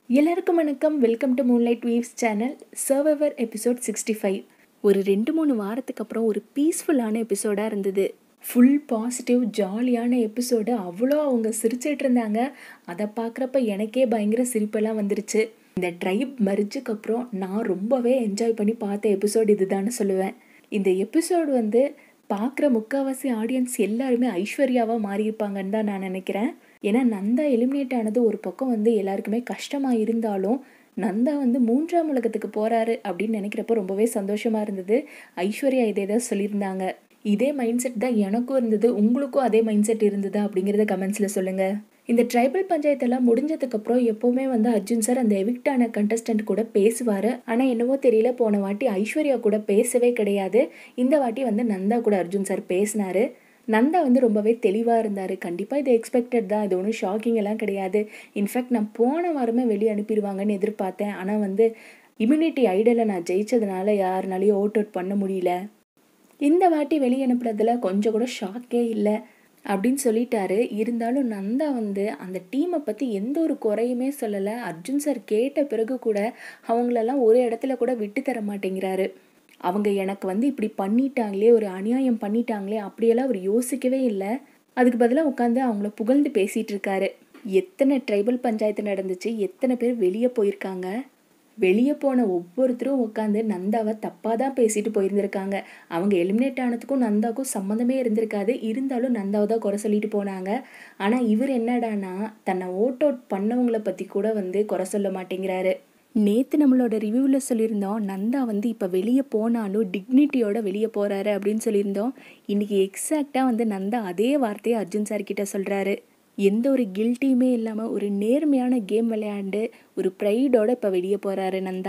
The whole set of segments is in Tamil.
எல்லாருக்கும் வணக்கம். Welcome to moonlight weaves channel. Survivor episode 65. ஒரு 2-3 வாரத்துக்கு அப்புறம் ஒரு பீஸ்ஃபுல்லான எபிசோடாக இருந்தது. ஃபுல் பாசிட்டிவ் ஜாலியான எபிசோடு. அவ்வளோ அவங்க சிரிச்சிட்டு இருந்தாங்க. அதை பார்க்குறப்ப எனக்கே பயங்கர சிரிப்பெல்லாம் வந்துருச்சு. இந்த ட்ரைப் மரிச்சுக்கு அப்புறம் நான் ரொம்பவே என்ஜாய் பண்ணி பார்த்த எபிசோடு இதுதான்னு சொல்லுவேன். இந்த எபிசோடு பார்க்குற முக்கால்வாசி ஆடியன்ஸ் எல்லாருமே ஐஸ்வர்யாவாக மாறியிருப்பாங்கன்னு தான் நான் நினைக்கிறேன். ஏன்னா நந்தா எலிமினேட் ஆனது ஒரு பக்கம் எல்லாருக்குமே கஷ்டமாக இருந்தாலும் நந்தா 3ஆம் உலகத்துக்கு போகிறாரு அப்படின்னு நினைக்கிறப்போ ரொம்பவே சந்தோஷமாக இருந்தது. ஐஸ்வர்யா இதே சொல்லியிருந்தாங்க. இதே மைண்ட் செட் தான் எனக்கும் இருந்தது. உங்களுக்கும் அதே மைண்ட் செட் இருந்ததா அப்படிங்கிறத கமெண்ட்ஸில் சொல்லுங்கள். இந்த ட்ரைபல் பஞ்சாயத்தெல்லாம் முடிஞ்சதுக்கப்புறம் எப்போவுமே அர்ஜுன் சார் அந்த எவிக்ட் ஆன கண்டஸ்டன்ட் கூட பேசுவார். ஆனால் என்னவோ தெரியல, போன வாட்டி ஐஸ்வர்யா கூட பேசவே கிடையாது. இந்த வாட்டி நந்தா கூட அர்ஜுன் சார் பேசினார். நந்தா ரொம்பவே தெளிவாக இருந்தார். கண்டிப்பாக இது எக்ஸ்பெக்டட் தான், இது ஒன்றும் ஷாக்கிங் எல்லாம் கிடையாது. இன்ஃபேக்ட் நான் போன வாரமே வெளியே அனுப்பிடுவாங்கன்னு எதிர்பார்த்தேன். ஆனால் இம்யூனிட்டி ஐடலை நான் ஜெயிச்சதுனால யாருனாலையும் ஓட் அவுட் பண்ண முடியல. இந்த வாட்டி வெளியே அனுப்புறதுல கொஞ்சம் கூட ஷாக்கே இல்லை அப்படின்னு சொல்லிட்டாரு. இருந்தாலும் நந்தா அந்த டீமை பற்றி எந்த ஒரு குறையுமே சொல்லலை. அர்ஜுன் சார் கேட்ட பிறகு கூட அவங்களெல்லாம் ஒரு இடத்துல கூட விட்டு தர மாட்டேங்கிறாரு. அவங்க எனக்கு இப்படி பண்ணிட்டாங்களே, ஒரு அநியாயம் பண்ணிட்டாங்களே அப்படியெல்லாம் அவர் யோசிக்கவே இல்லை. அதுக்கு பதிலாக உட்காந்து அவங்கள புகழ்ந்து பேசிகிட்டு இருக்காரு. எத்தனை ட்ரைபல் பஞ்சாயத்து நடந்துச்சு, எத்தனை பேர் வெளியே போயிருக்காங்க. வெளியே போன ஒவ்வொருத்தரும் உட்காந்து நந்தாவை தப்பாக தான் பேசிட்டு போயிருந்திருக்காங்க. அவங்க எலிமினேட் ஆனதுக்கும் நந்தாவுக்கும் சம்மந்தமே இருந்திருக்காது. இருந்தாலும் நந்தாவை தான் குறை சொல்லிட்டு போனாங்க. ஆனால் இவர் என்னடானா தன்னை ஓட் அவுட் பண்ணவங்களை பற்றி கூட குறை சொல்ல மாட்டேங்கிறாரு. நேற்று நம்மளோட ரிவ்யூவில் சொல்லியிருந்தோம், நந்தா இப்போ வெளியே போனாலும் டிக்னிட்டியோட வெளியே போகிறாரு அப்படின்னு சொல்லியிருந்தோம். இன்றைக்கி எக்ஸாக்டாக நந்தா அதே வார்த்தையை அர்ஜுன் சார் கிட்ட சொல்கிறாரு. எந்த ஒரு கில்ட்டியுமே இல்லாமல் ஒரு நேர்மையான கேம் விளையாண்டு ஒரு ப்ரைடோட இப்போ வெளியே போகிறாரு நந்தா.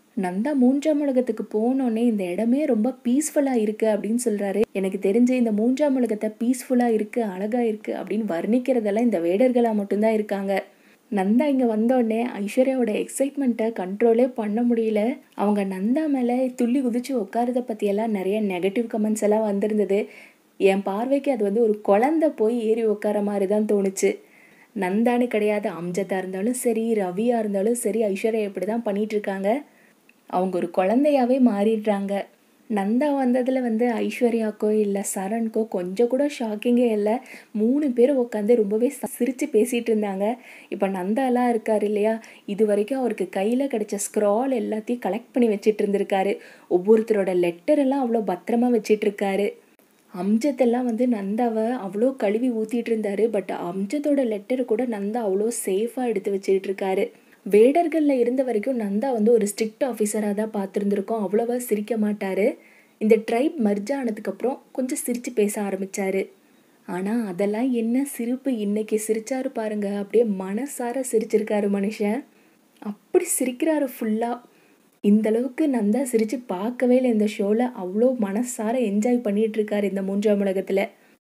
3ஆம் உலகத்துக்கு போனோடனே இந்த இடமே ரொம்ப பீஸ்ஃபுல்லாக இருக்குது அப்படின்னு சொல்கிறாரு. எனக்கு தெரிஞ்சு இந்த 3ஆம் உலகத்தை பீஸ்ஃபுல்லாக இருக்குது, அழகாக இருக்குது அப்படின்னு வர்ணிக்கிறதெல்லாம் இந்த வேடர்களாக மட்டும்தான் இருக்காங்க. நந்தா இங்கே வந்தோடனே ஐஸ்வர்யாவோட எக்ஸைட்மெண்ட்டை கண்ட்ரோலே பண்ண முடியல. அவங்க நந்தா மேலே துள்ளி குதிச்சு உட்காரதை பற்றியெல்லாம் நிறைய நெகட்டிவ் கமெண்ட்ஸ் எல்லாம் வந்திருந்தது. என் பார்வைக்கு அது ஒரு குழந்தை போய் ஏறி உட்கார மாதிரி தான் தோணுச்சு. நந்தான்னு கிடையாது, அம்ஜதா இருந்தாலும் சரி, ரவியாக இருந்தாலும் சரி, ஐஸ்வர்யா இப்படி தான் பண்ணிகிட்ருக்காங்க. அவங்க ஒரு குழந்தையாவே மாறிடுறாங்க. நந்தா வந்ததில் ஐஸ்வர்யாக்கோ இல்லை சரண்கோ கொஞ்சம் கூட ஷாக்கிங்கே இல்லை. 3 பேர் உட்காந்து ரொம்பவே சிரித்து பேசிகிட்டு இருந்தாங்க. இப்போ நந்தாலாம் இருக்கார் இல்லையா, இது வரைக்கும் அவருக்கு கையில் கிடைச்ச ஸ்க்ரால் எல்லாத்தையும் கலெக்ட் பண்ணி வச்சிட்டு இருந்திருக்காரு. ஒவ்வொருத்தரோட லெட்டரெல்லாம் அவ்வளோ பத்திரமா வச்சிட்ருக்காரு. அம்ஜதெல்லாம் நந்தாவை அவ்வளோ கழுவி ஊற்றிட்டு இருந்தாரு. பட் அம்ஜதோட லெட்டரு கூட நந்தா அவ்வளோ சேஃபாக எடுத்து வச்சுட்டு இருக்காரு. வேடர்களில் இருந்த வரைக்கும் நந்தா ஒரு ஸ்ட்ரிக்ட் ஆஃபீஸராக தான் பார்த்துருந்துருக்கோம். அவ்வளோவா சிரிக்க மாட்டார். இந்த ட்ரைப் மர்ஜ் ஆனதுக்கப்புறம் கொஞ்சம் சிரித்து பேச ஆரம்பித்தார். ஆனால் அதெல்லாம் என்ன சிரிப்பு, இன்னைக்கு சிரிச்சாரு பாருங்க, அப்படியே மனசார சிரிச்சிருக்காரு மனுஷன். அப்படி சிரிக்கிறாரு ஃபுல்லாக. இந்தளவுக்கு நந்தா சிரித்து பார்க்கவே இல்லை இந்த ஷோவில். அவ்வளோ மனசார என்ஜாய் பண்ணிகிட்ருக்காரு இந்த 3ஆம் உலகத்தில்.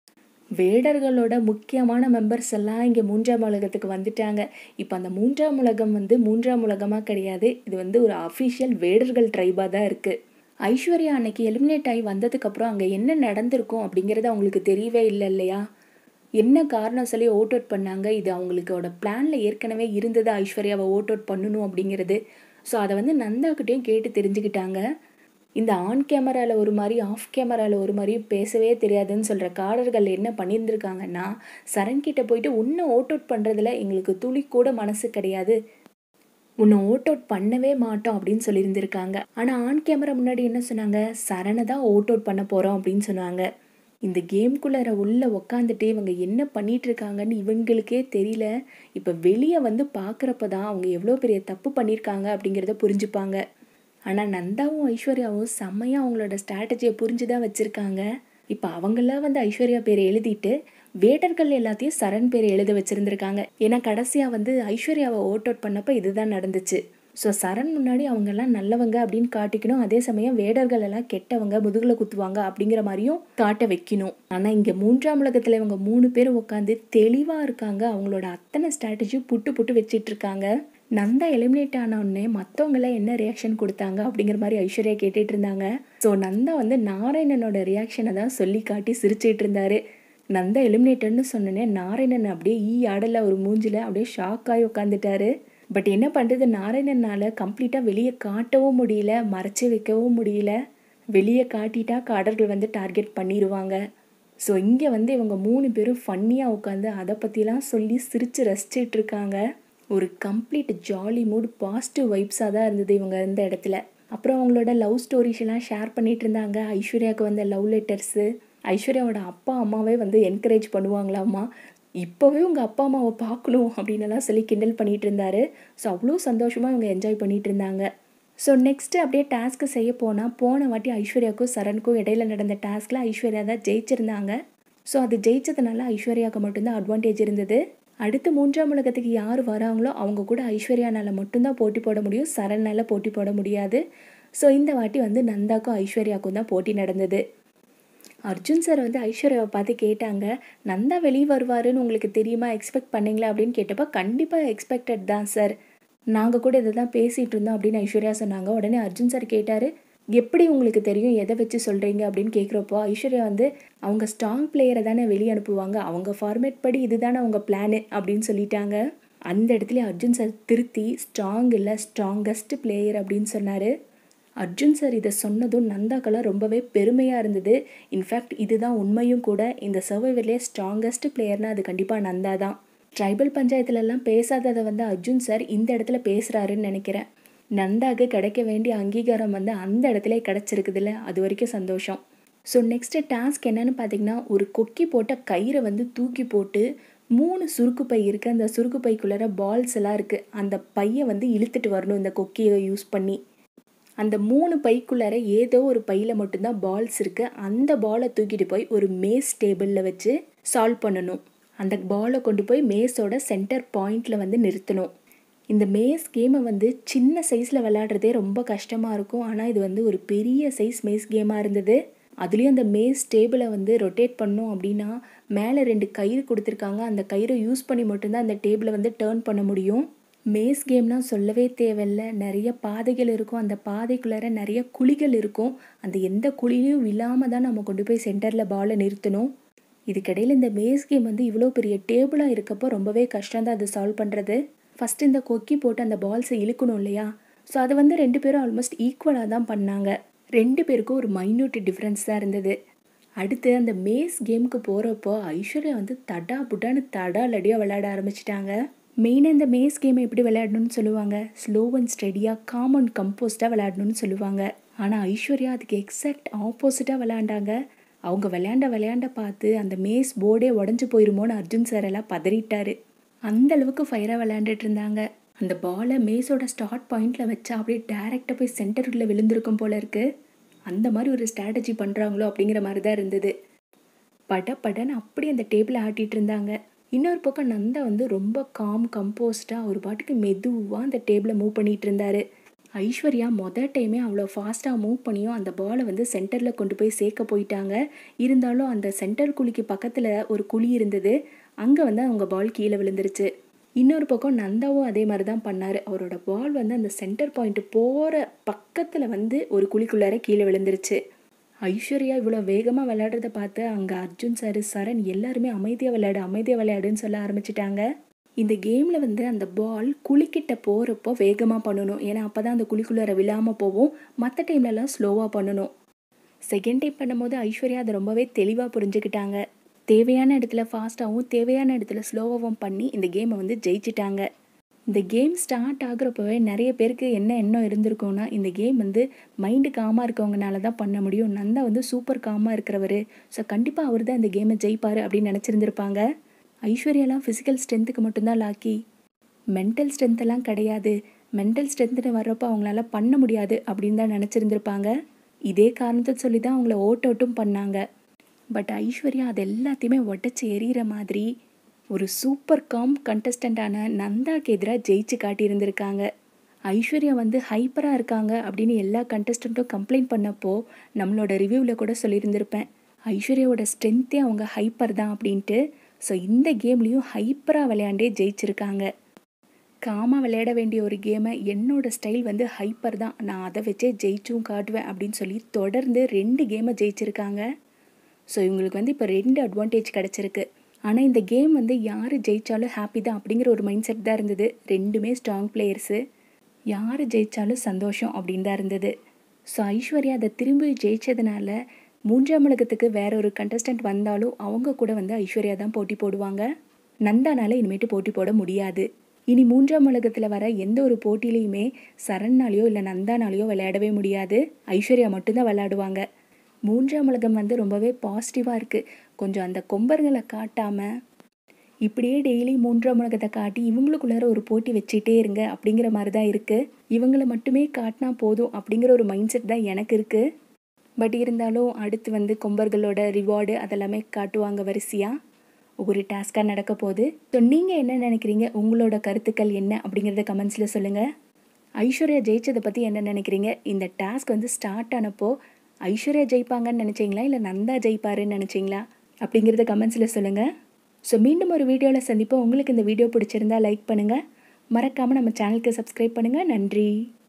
வேடர்களோட முக்கியமான மெம்பர்ஸ் எல்லாம் இங்கே 3ஆம் உலகத்துக்கு வந்துட்டாங்க. இப்போ அந்த 3ஆம் உலகம் 3ஆம் உலகமாக கிடையாது, இது ஒரு அஃபிஷியல் வேடர்கள் ட்ரைபாக தான் இருக்குது. ஐஸ்வர்யா அன்னைக்கு எலிமினேட் ஆகி வந்ததுக்கப்புறம் அங்கே என்ன நடந்திருக்கும் அப்படிங்கிறது அவங்களுக்கு தெரியவே இல்லை இல்லையா. என்ன காரணம் சொல்லி ஓட் அவுட் பண்ணாங்க, இது அவங்களுக்கோட பிளானில் ஏற்கனவே இருந்தது ஐஸ்வர்யாவை ஓட் அவுட் பண்ணணும் அப்படிங்கிறது. ஸோ அதை நந்தாக்கிட்டையும் கேட்டு தெரிஞ்சுக்கிட்டாங்க. இந்த ஆன் கேமராவில் ஒரு மாதிரி, ஆஃப் கேமராவில் ஒரு மாதிரியும் பேசவே தெரியாதுன்னு சொல்கிற காடர்கள் என்ன பண்ணியிருந்திருக்காங்கன்னா, சரண்கிட்ட போயிட்டு உன்னை ஓட் அவுட் பண்ணுறதுல எங்களுக்கு துளி கூட மனசு கிடையாது, உன்னை ஓட் அவுட் பண்ணவே மாட்டோம் அப்படின்னு சொல்லியிருந்திருக்காங்க. ஆனால் ஆன் கேமரா முன்னாடி என்ன சொன்னாங்க, சரணை தான் ஓட் அவுட் பண்ண போகிறோம் அப்படின்னு சொன்னாங்க. இந்த கேம்குள்ளார உள்ளே உக்காந்துட்டு இவங்க என்ன பண்ணிகிட்ருக்காங்கன்னு இவங்களுக்கே தெரியல. இப்போ வெளியே பார்க்குறப்ப தான் அவங்க எவ்வளோ பெரிய தப்பு பண்ணியிருக்காங்க அப்படிங்கிறத புரிஞ்சுப்பாங்க. ஆனால் நந்தாவும் ஐஸ்வர்யாவும் செம்மையாக அவங்களோட ஸ்ட்ராட்டஜியை புரிஞ்சு தான் வச்சுருக்காங்க. இப்போ அவங்களாம் ஐஸ்வர்யா பேரை எழுதிட்டு வேடர்கள் எல்லாத்தையும் சரண் பேரை எழுத வச்சுருந்துருக்காங்க. ஏன்னா கடைசியாக ஐஸ்வர்யாவை ஓட் அவுட் பண்ணப்போ இதுதான் நடந்துச்சு. ஸோ சரண் முன்னாடி அவங்கெல்லாம் நல்லவங்க அப்படின்னு காட்டிக்கணும். அதே சமயம் வேடர்கள் எல்லாம் கெட்டவங்க, முதுகில் குத்துவாங்க அப்படிங்கிற மாதிரியும் காட்ட வைக்கணும். ஆனால் இங்கே 3ஆம் உலகத்தில் இவங்க 3 பேர் உட்காந்து தெளிவாக இருக்காங்க. அவங்களோட அத்தனை ஸ்ட்ராட்டஜியும் புட்டு வச்சிட்டு இருக்காங்க. நந்தா எலிமினேட் ஆனோடனே மற்றவங்களாம் என்ன ரியாக்ஷன் கொடுத்தாங்க அப்படிங்கிற மாதிரி ஐஸ்வர்யா கேட்டுட்டு இருந்தாங்க. ஸோ நந்தா நாராயணனோட ரியாக்ஷனை தான் சொல்லி காட்டி சிரிச்சிட்டு இருந்தாரு. நந்தா எலிமினேட்டட்னு சொன்னோன்னே நாராயணன் அப்படியே ஆடலை ஒரு மூஞ்சில் அப்படியே ஷாக்காகி உட்காந்துட்டாரு. பட் என்ன பண்ணுறது, நாராயணனால் கம்ப்ளீட்டாக வெளியே காட்டவும் முடியல, மறைச்சி வைக்கவும் முடியல. வெளியே காட்டிட்டா காடர்கள் வந்து டார்கெட் பண்ணிடுவாங்க. ஸோ இங்கே வந்து இவங்க 3 பேரும் ஃபன்னியாக உட்காந்து அதை பற்றிலாம் சொல்லி சிரித்து ரசிச்சிட்டு இருக்காங்க. ஒரு கம்ப்ளீட் ஜாலி மூட், பாசிட்டிவ் வைப்ஸாக தான் இருந்தது இவங்க இந்த இடத்துல. அப்புறம் அவங்களோட லவ் ஸ்டோரிஸ் எல்லாம் ஷேர் பண்ணிகிட்டு இருந்தாங்க. ஐஸ்வர்யாவுக்கு வந்த லவ் லெட்டர்ஸு, ஐஸ்வர்யாவோட அப்பா அம்மாவே வந்து என்கரேஜ் பண்ணுவாங்களாம்மா, இப்போவே உங்கள் அப்பா அம்மாவை பார்க்கணும் அப்படின்னுலாம் சொல்லி கிண்டல் பண்ணிகிட்டு இருந்தாரு. ஸோ அவ்வளோ சந்தோஷமாக இவங்க என்ஜாய் பண்ணிகிட்டு இருந்தாங்க. ஸோ நெக்ஸ்ட்டு அப்படியே டாஸ்க்கு செய்ய போன வாட்டி ஐஸ்வர்யாவுக்கும் சரணுக்கும் இடையில நடந்த டாஸ்கில் ஐஸ்வர்யா தான் ஜெயிச்சிருந்தாங்க. ஸோ அது ஜெயிச்சதுனால ஐஸ்வர்யாவுக்கு மட்டும்தான் அட்வான்டேஜ் இருந்தது. அடுத்து 3ஆம் உலகத்துக்கு யார் வராங்களோ அவங்க கூட ஐஸ்வர்யானால் மட்டும்தான் போட்டி போட முடியும், சரண்னால் போட்டி போட முடியாது. ஸோ இந்த வாட்டி வந்து நந்தாக்கும் ஐஸ்வர்யாவுக்கும் தான் போட்டி நடந்தது. அர்ஜுன் சார் வந்து ஐஸ்வர்யாவை பார்த்து கேட்டாங்க, நந்தா வெளியே வருவாருன்னு உங்களுக்கு தெரியுமா, எக்ஸ்பெக்ட் பண்ணீங்களா அப்படின்னு கேட்டப்போ, கண்டிப்பாக எக்ஸ்பெக்டட் தான் சார், நாங்கள் கூட இதை தான் பேசிகிட்டு இருந்தோம் அப்படின்னு ஐஸ்வர்யா சொன்னாங்க. உடனே அர்ஜுன் சார் கேட்டார், எப்படி உங்களுக்கு தெரியும், எதை வச்சு சொல்கிறீங்க அப்படின்னு கேட்குறப்போ, ஐஸ்வர்யா வந்து அவங்க ஸ்ட்ராங் பிளேயரை தானே வெளியே அனுப்புவாங்க, அவங்க ஃபார்மேட் படி இதுதானே அவங்க பிளானு அப்படின்னு சொல்லிட்டாங்க. அந்த இடத்துல அர்ஜுன் சார் திருத்தி ஸ்ட்ராங் இல்லை, ஸ்ட்ராங்கஸ்ட் பிளேயர் அப்படின்னு சொன்னார். அர்ஜுன் சார் இதை சொன்னதும் நந்தாக்கெல்லாம் ரொம்பவே பெருமையாக இருந்தது. இன்ஃபேக்ட் இதுதான் உண்மையும் கூட. இந்த சர்வைவர்லேயே ஸ்ட்ராங்கஸ்ட் பிளேயர்னால் அது கண்டிப்பாக நந்தா தான். ட்ரைபல் பஞ்சாயத்துலலாம் பேசாததை வந்து அர்ஜுன் சார் இந்த இடத்துல பேசுகிறாருன்னு நினைக்கிறேன். நந்தாக்கு கிடைக்க வேண்டிய அங்கீகாரம் வந்து அந்த இடத்துல கிடச்சிருக்குதுல்ல, அது வரைக்கும் சந்தோஷம். ஸோ நெக்ஸ்ட்டு டாஸ்க் என்னன்னு பார்த்தீங்கன்னா, ஒரு கொக்கி போட்ட கயிறை வந்து தூக்கி போட்டு 3 சுருக்கு பை இருக்குது, அந்த சுருக்கு பைக்குள்ளார பால்ஸ் எல்லாம் இருக்குது, அந்த பையை வந்து இழுத்துட்டு வரணும் இந்த கொக்கியை யூஸ் பண்ணி. அந்த 3 பைக்குள்ளார ஏதோ ஒரு பையில் மட்டும்தான் பால்ஸ் இருக்குது. அந்த பாலை தூக்கிட்டு போய் ஒரு மேஸ் டேபிளில் வச்சு சால்வ் பண்ணணும். அந்த பாலை கொண்டு போய் மேஸோட சென்டர் பாயிண்டில் வந்து நிறுத்தணும். இந்த மேஸ் கேமை வந்து சின்ன சைஸில் விளையாடுறதே ரொம்ப கஷ்டமாக இருக்கும். ஆனால் இது வந்து ஒரு பெரிய சைஸ் மேஸ் கேமாக இருந்தது. அதுலேயும் அந்த மேஸ் டேபிளை வந்து ரொட்டேட் பண்ணோம் அப்படின்னா மேலே 2 கயிறு கொடுத்துருக்காங்க. அந்த கயிறை யூஸ் பண்ணி மட்டும்தான் அந்த டேபிளை வந்து டேர்ன் பண்ண முடியும். மேஸ் கேம்னால் சொல்லவே தேவையில்ல, நிறைய பாதைகள் இருக்கும், அந்த பாதைக்குள்ளார நிறைய குழிகள் இருக்கும். அந்த எந்த குழிலையும் விழாமல் தான் நம்ம கொண்டு போய் சென்டரில் பாலை நிறுத்தணும். இதுக்கிடையில் இந்த மேஸ் கேம் வந்து இவ்வளோ பெரிய டேபிளாக இருக்கப்போ ரொம்பவே கஷ்டம்தான் அதை சால்வ் பண்ணுறது. ஃபஸ்ட்டு இந்த கொக்கி போட்டு அந்த பால்ஸை இழுக்கணும் இல்லையா, ஸோ அதை வந்து 2 பேரும் ஆல்மோஸ்ட் ஈக்குவலாக தான் பண்ணாங்க. 2 பேருக்கும் ஒரு மைன்யூட் டிஃப்ரென்ஸ் தான் இருந்தது. அடுத்து அந்த மேஸ் கேமுக்கு போகிறப்போ ஐஸ்வர்யா வந்து தடா புட்டான்னு தடாலடியாக விளையாட ஆரம்பிச்சிட்டாங்க. மெயினாக இந்த மேஸ் கேமை எப்படி விளையாடணும்னு சொல்லுவாங்க, ஸ்லோ அண்ட் ஸ்டெடியாக, காம் அண்ட் கம்போஸ்டாக விளையாடணும்னு சொல்லுவாங்க. ஆனால் ஐஸ்வர்யா அதுக்கு எக்ஸாக்ட் ஆப்போசிட்டாக விளையாண்டாங்க. அவங்க விளையாண்ட பார்த்து அந்த மேஸ் போர்டே உடஞ்சி போயிருமோன்னு அர்ஜுன் சார் எல்லாம் பதறிட்டார். அந்தளவுக்கு ஃபயராக விளையாண்டுட்டு இருந்தாங்க. அந்த பாலை மேஸோட ஸ்டார்ட் பாயிண்டில் வச்சா அப்படியே டேரெக்டாக போய் சென்டருக்குள்ளே விழுந்திருக்கும் போல இருக்குது. அந்த மாதிரி ஒரு ஸ்ட்ராட்டஜி பண்ணுறாங்களோ அப்படிங்கிற மாதிரி தான் இருந்தது. படன்னு அப்படி அந்த டேபிளை ஆட்டிகிட்டு இருந்தாங்க. இன்னொரு பக்கம் நந்தா வந்து ரொம்ப கம்போஸ்டாக ஒரு பாட்டுக்கு மெதுவாக அந்த டேபிளை மூவ் பண்ணிகிட்டு இருந்தார். ஐஸ்வர்யா டைமே அவ்வளோ ஃபாஸ்ட்டாக மூவ் பண்ணியும் அந்த பாலை வந்து சென்டரில் கொண்டு போய் சேர்க்க போயிட்டாங்க. இருந்தாலும் அந்த சென்டர் குழிக்கு பக்கத்தில் ஒரு குழி இருந்தது, அங்கே வந்து அவங்க பால் கீழே விழுந்துருச்சு. இன்னொரு பக்கம் நந்தாவும் அதே மாதிரி தான் பண்ணார். அவரோட பால் வந்து அந்த சென்டர் பாயிண்ட் போகிற பக்கத்தில் வந்து ஒரு குழிக்குள்ளார கீழே விழுந்துருச்சு. ஐஸ்வர்யா இவ்வளோ வேகமாக விளையாடுறத பார்த்து அங்கே அர்ஜுன் சார், சரண் எல்லாருமே அமைதியாக விளையாடுன்னு சொல்ல ஆரம்பிச்சிட்டாங்க. இந்த கேமில் வந்து அந்த பால் குழிக்கிட்ட போகிறப்போ வேகமாக பண்ணணும், ஏன்னா அப்போ தான் அந்த குழிக்குள்ளார விழாமல் போகும். மற்ற டைம்லலாம் ஸ்லோவாக பண்ணணும். செகண்ட் டைம் பண்ணும்போது ஐஸ்வர்யா அதை ரொம்பவே தெளிவாக புரிஞ்சுக்கிட்டாங்க. தேவையான இடத்துல ஃபாஸ்ட்டாகவும் தேவையான இடத்துல ஸ்லோவாகவும் பண்ணி இந்த கேமை வந்து ஜெயிச்சிட்டாங்க. இந்த கேம் ஸ்டார்ட் ஆகுறப்பவே நிறைய பேருக்கு என்ன எண்ணம் இருந்திருக்கும்னா, இந்த கேம் வந்து மைண்டு காமாக இருக்கவங்கனால தான் பண்ண முடியும், நந்தா வந்து சூப்பர் காமாக இருக்கிறவர், ஸோ கண்டிப்பாக அவர் தான் இந்த கேமை ஜெயிப்பார் அப்படின்னு நினச்சிருந்துருப்பாங்க. ஐஸ்வர்யாலாம் ஃபிசிக்கல் ஸ்ட்ரென்த்துக்கு மட்டும்தான் லாக்கி, மென்டல் ஸ்ட்ரென்த்தெல்லாம் கிடையாது. மென்டல் ஸ்ட்ரென்த்துன்னு வர்றப்போ அவங்களால பண்ண முடியாது அப்படின்னு தான் நினச்சிருந்துருப்பாங்க. இதே காரணத்தை சொல்லி தான் அவங்கள ஓட்டோட்டும் பண்ணாங்க. பட் ஐஸ்வர்யா அது எல்லாத்தையுமே உடச்சி எறிகிற மாதிரி ஒரு சூப்பர் காம் கண்டஸ்டண்ட்டான நந்தாக்கு எதிராக ஜெயிச்சு காட்டியிருந்திருக்காங்க. ஐஸ்வர்யா வந்து ஹைப்பராக இருக்காங்க அப்படின்னு எல்லா கண்டஸ்டண்ட்டும் கம்ப்ளைண்ட் பண்ணப்போ நம்மளோட ரிவ்யூவில் கூட சொல்லியிருந்திருப்பேன், ஐஸ்வர்யாவோட ஸ்ட்ரென்த்தே அவங்க ஹைப்பர் தான் அப்படின்ட்டு. ஸோ இந்த கேம்லேயும் ஹைப்பராக விளையாண்டே ஜெயிச்சிருக்காங்க. காமாக விளையாட வேண்டிய ஒரு கேமை என்னோட ஸ்டைல் வந்து ஹைப்பர் தான், நான் அதை வச்சே ஜெயிச்சும் காட்டுவேன் அப்படின்னு சொல்லி தொடர்ந்து 2 கேமை ஜெயிச்சிருக்காங்க. ஸோ இவங்களுக்கு வந்து இப்போ 2 அட்வான்டேஜ் கிடச்சிருக்கு. ஆனால் இந்த கேம் வந்து யார் ஜெயித்தாலும் ஹாப்பி தான் அப்படிங்கிற ஒரு மைண்ட் செட் தான் இருந்தது. ரெண்டுமே ஸ்ட்ராங் பிளேயர்ஸு, யார் ஜெயித்தாலும் சந்தோஷம் அப்படின்னு தான் இருந்தது. ஸோ ஐஸ்வர்யா அதை திரும்பி ஜெயித்ததுனால 3ஆம் உலகத்துக்கு வேற ஒரு கண்டஸ்டன்ட் வந்தாலும் அவங்க கூட வந்து ஐஸ்வர்யா தான் போட்டி போடுவாங்க. நந்தானால இனிமேட்டு போட்டி போட முடியாது. இனி 3ஆம் உலகத்தில் வர எந்த ஒரு போட்டியிலையுமே சரண்னாலேயோ இல்லை நந்தானாலேயோ விளையாடவே முடியாது. ஐஸ்வர்யா மட்டும்தான் விளையாடுவாங்க. 3ஆம் உலகம் வந்து ரொம்பவே பாசிட்டிவாக இருக்குது. கொஞ்சம் அந்த கொம்பர்களை காட்டாமல் இப்படியே டெய்லி 3ஆம் உலகத்தை காட்டி இவங்களுக்குள்ளார ஒரு போட்டி வச்சுட்டே இருங்க அப்படிங்கிற மாதிரி தான் இருக்குது. இவங்களை மட்டுமே காட்டினா போதும் அப்படிங்கிற ஒரு மைண்ட் செட் தான் எனக்கு இருக்குது. பட் இருந்தாலும் அடுத்து வந்து கொம்பர்களோட ரிவார்டு அதெல்லாமே காட்டுவாங்க வரிசையாக. ஒவ்வொரு டாஸ்க்காக நடக்க போகுது. ஸோ நீங்கள் என்ன நினைக்கிறீங்க, உங்களோட கருத்துக்கள் என்ன அப்படிங்கிறத கமெண்ட்ஸில் சொல்லுங்கள். ஐஸ்வர்யா ஜெயிச்சதை பற்றி என்ன நினைக்கிறீங்க? இந்த டாஸ்க் வந்து ஸ்டார்ட் ஆனப்போ ஐஸ்வர்யா ஜெயிப்பாங்கன்னு நினச்சிங்களா இல்லை நந்தா ஜெயிப்பாருன்னு நினச்சிங்களா அப்படிங்கிறத கமெண்ட்ஸில் சொல்லுங்கள். ஸோ மீண்டும் ஒரு வீடியோவில் சந்திப்போம். உங்களுக்கு இந்த வீடியோ பிடிச்சிருந்தா லைக் பண்ணுங்கள். மறக்காமல் நம்ம சேனலுக்கு சப்ஸ்கிரைப் பண்ணுங்கள். நன்றி.